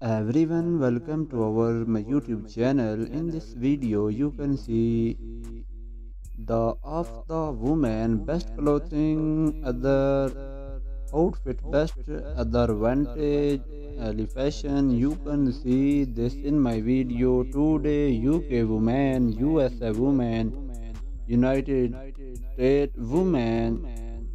Everyone, welcome to our my YouTube channel. In this video, you can see the of the woman best clothing, other outfit best, other vantage, early fashion. You can see this in my video today. UK woman, USA woman, United States woman,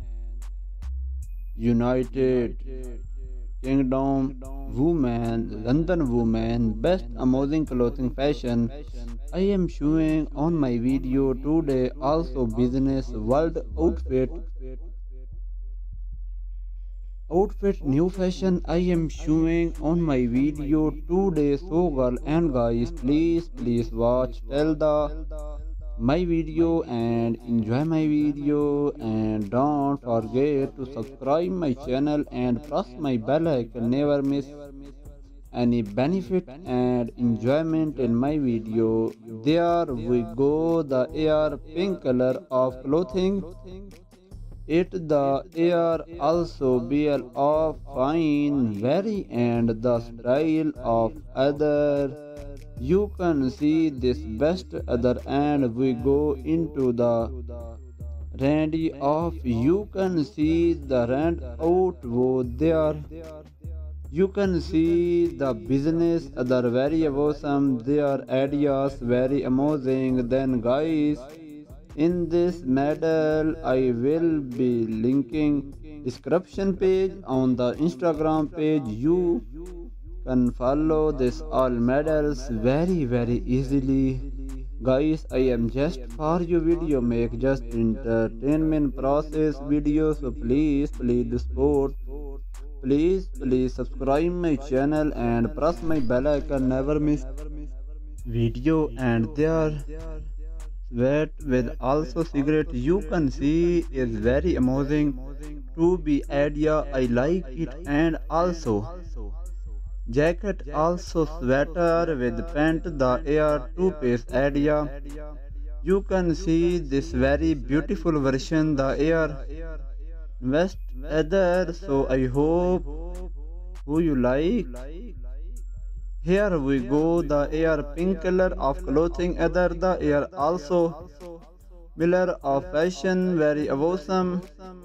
United Kingdom woman, London woman, best amazing clothing fashion. I am showing on my video today also business world outfit new fashion I am showing on my video today. So girl and guys, please watch till the my video and enjoy my video, and don't forget to subscribe my channel and press my bell icon, never miss any benefit and enjoyment in my video. There we go, the air pink color of clothing, it the air also bear of fine very, and the style of other. You can see this best other, and we go into the randy of. You can see the rand out over there. You can see the business other very awesome. Their ideas very amazing. Then guys, in this medal I will be linking description page on the Instagram page. You can follow this all medals very easily. Guys, I am just for you video make just entertainment process video, so please support. Please subscribe my channel and press my bell icon, never miss video. And there sweat with also cigarette you can see is very amazing to be idea. I like it. And also jacket, also sweater with pant, the air two-piece idea. You can see this very beautiful version, the air vest other. So I hope who you like. Here we go, the air pink color of clothing other, the air also mirror of fashion very awesome,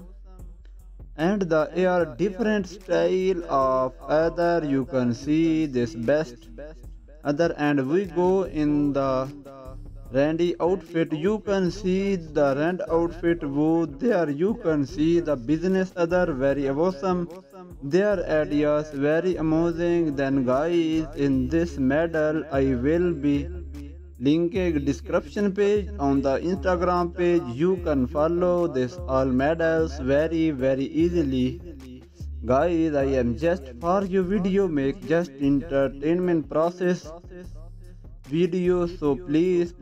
and the air different style of other. You can see this best other, and we go in the randy outfit. You can see the rand outfit wo there. You can see the business other very awesome, their ideas very amazing. Then guys, in this medal I will be linking description page on the Instagram page. You can follow this all medals very easily. Guys, I am just for you video make just entertainment process video, so please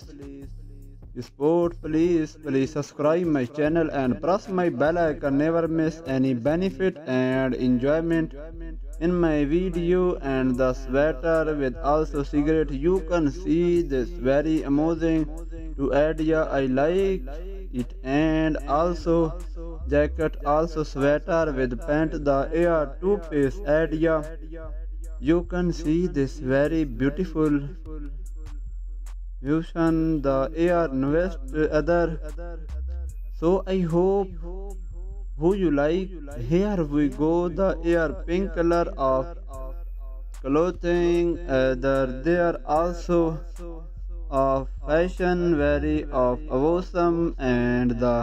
support. Please subscribe my channel and press my bell icon, never miss any benefit and enjoyment in my video. And the sweater with also cigarette, you can see this very amazing to idea, I like it. And also jacket, also sweater with pant, the air two-piece idea. You can see this very beautiful fusion, the air vest other. So I hope who you like. Here we go, the air pink color of clothing other, there also of fashion very of awesome, and the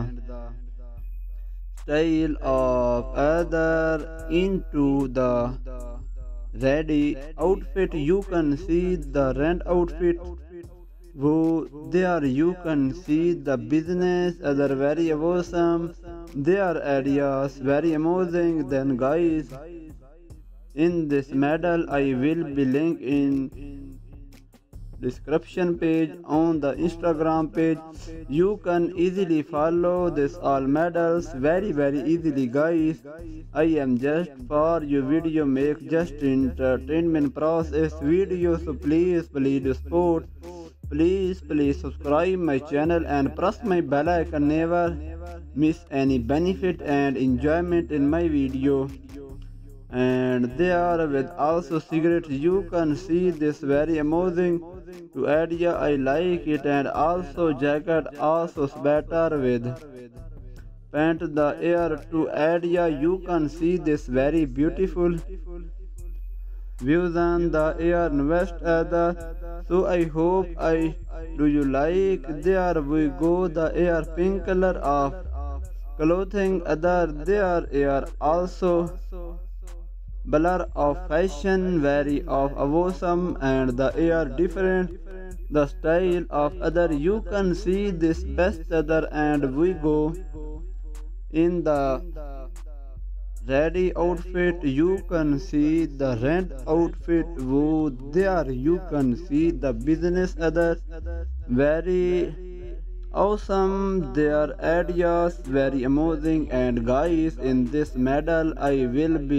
style of other into the ready outfit. You can see the rent outfit wo there. You can see the business other very awesome, their ideas very amazing. Then guys, in this medal I will be link in description page on the Instagram page. You can easily follow this all medals very easily. Guys, I am just for you video make just entertainment process video, so please support. Please subscribe my channel and press my bell icon, never miss any benefit and enjoyment in my video. and they are with also cigarette. You can see this very amazing to idea. I like it, and also jacket, also sweater with pant the air to area. You can see this very beautiful views on the air west other. So I hope I do you like. There we go, the air pink color of clothing other. There air also blur of fashion very of awesome, and the air different the style of other. You can see this best other, and we go in the ready outfit. You can see the rent outfit. Woo, there you can see the business others very awesome. Their ideas very amazing. And guys, in this medal I will be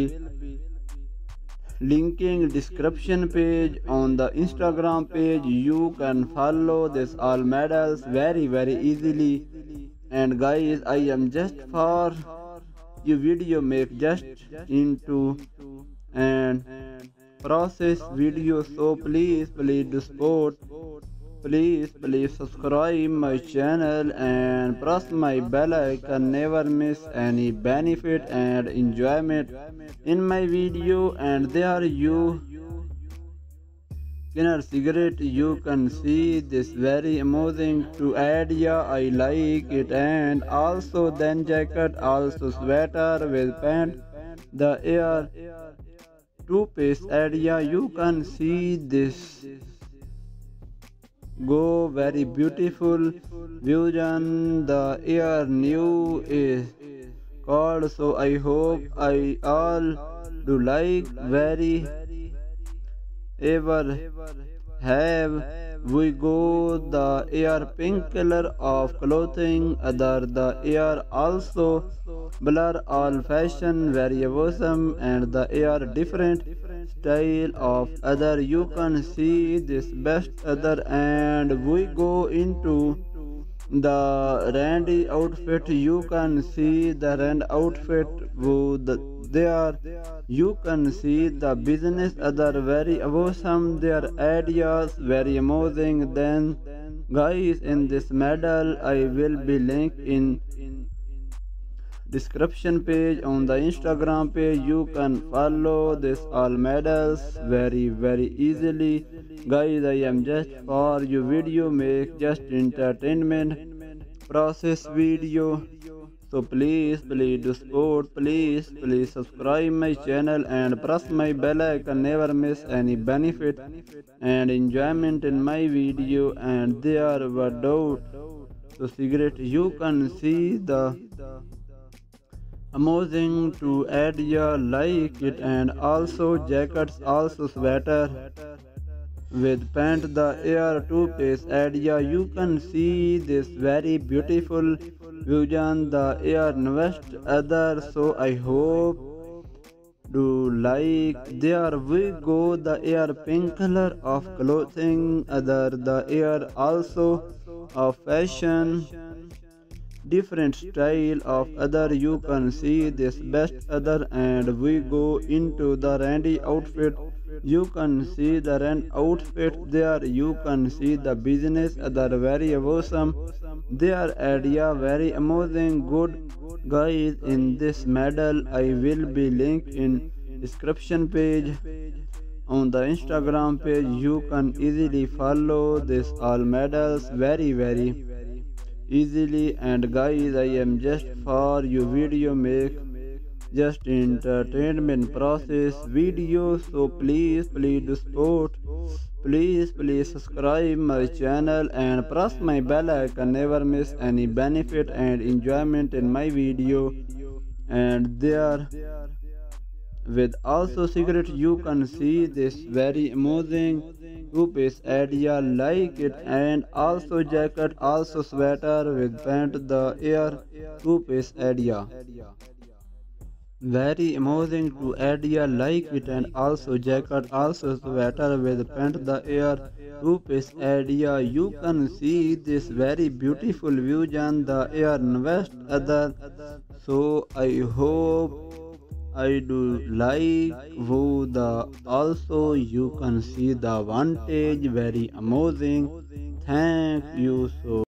linking description page on the Instagram page. You can follow this all medals very easily. And guys, I am just for you video make just into and process video. So please do support. Please subscribe my channel and press my bell icon. Never miss any benefit and enjoyment in my video. And there you inner cigarette. You can see this very amazing to idea. I like it. And also then jacket, also sweater with pant the air two-piece area. You can see this go very beautiful vision. The air new is called. So I hope I all do like very ever have we go the air pink color of clothing other. The air also blur all fashion very awesome, and the air different style of other. You can see this best other, and we go into the randy outfit. You can see the rand outfit with there. You can see the business other very awesome. Their ideas very amazing. Then guys, in this medal I will be linked in description page on the Instagram page. You can follow this all medals very easily. Guys, I am just for you video make just entertainment process video. So please do support. Please subscribe my channel and press my bell icon. Never miss any benefit and enjoyment in my video. And there were doubt so cigarette. You can see the amazing to idea like it. And also jackets, also sweater with pant the air two-piece idea. You can see this very beautiful vision the air west other. So I hope do like. There we go the air pink color of clothing other. The air also of fashion different style of other. You can see this best other, and we go into the randy outfit. You can see the rent outfit there. You can see the business other very awesome. Their idea very amazing good. Guys, in this medal I will be linked in description page on the Instagram page. You can easily follow this all medals very easily. And guys, I am just for you video make just entertainment process video. So please do support. Please subscribe my channel and press my bell icon. Never miss any benefit and enjoyment in my video. And there with also cigarette. You can see this very amazing two-piece idea like it. And also jacket, also sweater with pant the air two-piece idea very amazing to idea like it. And also jacket, also sweater with pant the air two-piece idea. You can see this very beautiful vision the air west other. So I hope I do like who the also you can see the vantage very amazing. Thank you so